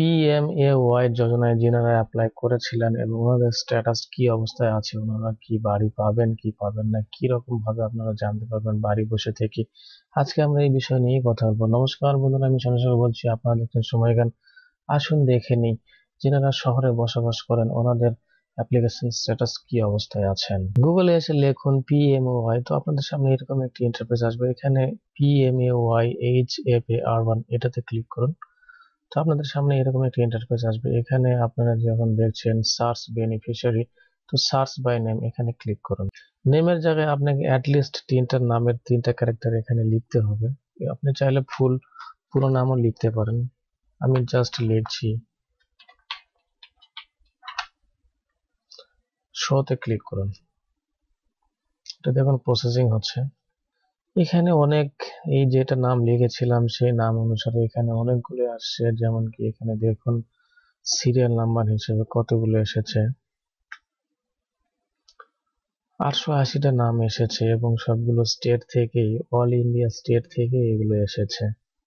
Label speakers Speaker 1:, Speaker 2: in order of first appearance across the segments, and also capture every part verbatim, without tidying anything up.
Speaker 1: PMAY যোজনায় যিনারা apply করেছিলেন এবং ওনাদের স্ট্যাটাস কি অবস্থায় আছে, ওনারা কি বাড়ি পাবেন কি পাবেন না, কি রকম ভাবে আপনারা জানতে পারবেন বাড়ি বসে থেকে, আজকে আমরা এই বিষয় নিয়ে কথা বলবো। নমস্কার বন্ধুরা, আমি চন্দ্রশেখর বলছি, আপনারা দেখছেন সময়গান। আসুন দেখে নিই যিনারা শহরে বসবাস করেন ওনাদের অ্যাপ্লিকেশন স্ট্যাটাস কি অবস্থায় আছেন। গুগলে এসে লিখুন পিএমএওয়াই, তো আপনাদের সামনে এরকম একটি ইন্টারফেস আসবে। এখানে PMAY H F A R one এটাতে ক্লিক করুন। তো আপনাদের সামনে এরকম একটা ইন্টারফেস আসবে। এখানে আপনারা যখন দেখছেন সার্চ বেনিফিশিয়ারি, তো সার্চ বাই নেম এখানে ক্লিক করুন। নেমের জায়গায় আপনাকে অ্যাটলিস্ট তিনটা নামের তিনটা ক্যারেক্টার এখানে লিখতে হবে। আপনি চাইলে ফুল পুরো নামও লিখতে পারেন, আমি জাস্ট লিখছি। শোতে ক্লিক করুন। এটা দেখুন প্রসেসিং হচ্ছে। এখানে অনেক এই যেটা নাম লিখেছিলাম সেই নাম অনুসারে এখানে অনেকগুলো আসছে, যেমন কি এখানে দেখুন সিরিয়াল নাম্বার হিসেবে কতগুলো এসেছে, আটশো আশিটা নাম এসেছে এবং সবগুলো স্টেট থেকেই, অল ইন্ডিয়া স্টেট থেকে এগুলো এসেছে,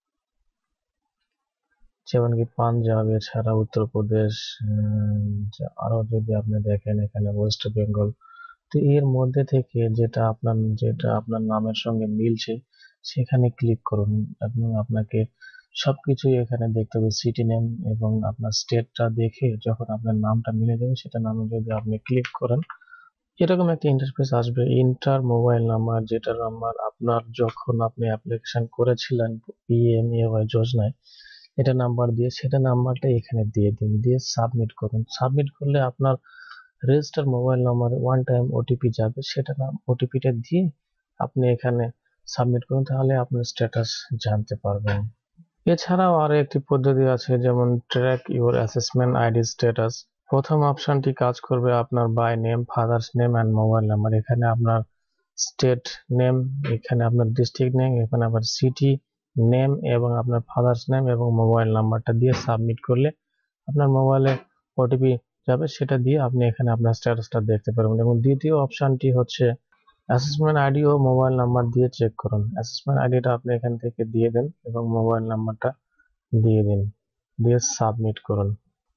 Speaker 1: যেমন কি পাঞ্জাব, এছাড়া উত্তরপ্রদেশ, আরো যদি আপনি দেখেন এখানে ওয়েস্ট বেঙ্গল। তো এর মধ্যে থেকে যেটা আপনার যেটা আপনার নামের সঙ্গে মিলছে সেখানে ক্লিক করুন এবং আপনাকে সবকিছুই এখানে দেখতে হবে, সিটি নেম এবং আপনার স্টেটটা দেখে যখন আপনার নামটা মিলে যাবে সেটা নামে যদি আপনি ক্লিক করেন এরকম একটা ইন্টারফেস আসবে। ইন্টার মোবাইল নাম্বার, যেটা নাম্বার আপনার যখন আপনি অ্যাপ্লিকেশন করেছিলেন পিএমএওয়াই যোজনায়, এটা নাম্বার দিয়ে সেটা নাম্বারটা এখানে দিয়ে দিন, দিয়ে সাবমিট করুন। সাবমিট করলে আপনার রেজিস্টার মোবাইল নাম্বারে ওয়ান টাইম ওটিপি যাবে, সেটা নাম ওটিপিটা দিয়ে আপনি এখানে সাবমিট করুন, তাহলে আপনার স্ট্যাটাস জানতে পারবেন। এছাড়াও আরো একটি পদ্ধতি আছে, যেমন track your assessment ID status. প্রথম অপশনটি কাজ করবে আপনার by name, father's name and mobile number. এখানে আপনার স্টেট নেম, এখানে আপনার ডিস্ট্রিক্ট নেম, এখানে আপনার সিটি নেম এবং আপনার ফাদার্স নেম এবং মোবাইল নাম্বারটা দিয়ে সাবমিট করলে আপনার মোবাইলে ওটিপি যাবে, সেটা দিয়ে আপনি এখানে আপনার স্ট্যাটাসটা দেখতে পারবেন। এবং দ্বিতীয় অপশনটি হচ্ছে অ্যাসেসমেন্ট আইডি ও মোবাইল নাম্বার দিয়ে চেক করুন। অ্যাসেসমেন্ট আইডিটা আপনি এখান থেকে দিয়ে দেন এবং মোবাইল নাম্বারটা দিয়ে দিন, দিয়ে সাবমিট করুন।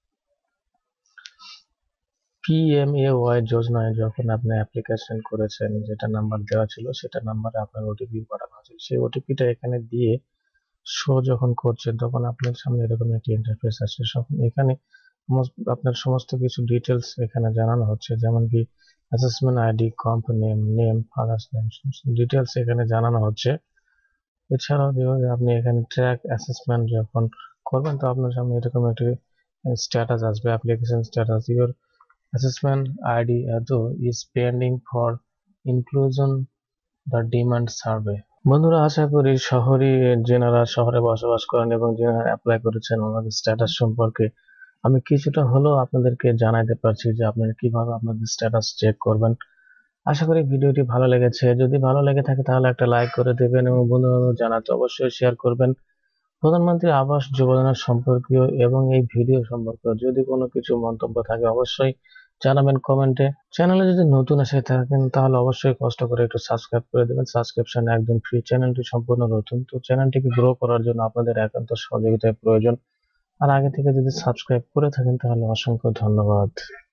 Speaker 1: পিএমএওয়াই যোজনায় যখন আপনি অ্যাপ্লিকেশন করেছেন, যেটা নাম্বার দেওয়া ছিল সেটা নাম্বারে আপনার ওটিপি পাঠানো হয়েছিল, সেই ওটিপিটা এখানে দিয়ে শো যখন করছেন তখন আপনার সামনে এরকম একটি ইন্টারফেস আসছে। এখানে আপনার সমস্ত কিছু ডিটেলস এখানে জানানো হচ্ছে, যেমন কি অ্যাসেসমেন্ট আইডি, কম্প নেম, নেম, ফাদার্স নেম, সমস্ত ডিটেলস এখানে জানানো হচ্ছে। এছাড়াও যেভাবে আপনি এখানে ট্র্যাক অ্যাসেসমেন্ট যখন করবেন তো আপনার সামনে এরকম একটি স্ট্যাটাস আসবে, application status. Your assessment ID এতো is pending for inclusion the demand survey. বন্ধুরা, আশা করি শহরে যেনারা শহরে বসবাস করেন এবং যেনারা অ্যাপ্লাই করেছেন ওনাদের স্ট্যাটাস সম্পর্কে আমি কিছুটা হলেও আপনাদেরকে জানাইতে পারছি যে আপনারা কিভাবে আপনাদের স্ট্যাটাস চেক করবেন। আশা করি ভিডিওটি ভালো লেগেছে। যদি ভালো লেগে থাকে তাহলে একটা লাইক করে দেবেন এবং বন্ধু বান্ধব জানাতে অবশ্যই শেয়ার করবেন। প্রধানমন্ত্রী আবাস যোজনা সম্পর্কীয় এবং এই ভিডিও সম্পর্কে যদি কোনো কিছু মন্তব্য থাকে অবশ্যই জানাবেন কমেন্টে। চ্যানেলে যদি নতুন এসে থাকেন তাহলে অবশ্যই কষ্ট করে একটু সাবস্ক্রাইব করে দেবেন। সাবস্ক্রিপশন একদম ফ্রি, চ্যানেলটি সম্পূর্ণ নতুন, তো চ্যানেলটিকে গ্রো করার জন্য আপনাদের একান্ত সহযোগিতার প্রয়োজন। আর আগে থেকে যদি সাবস্ক্রাইব করে থাকেন তাহলে অসংখ্য ধন্যবাদ।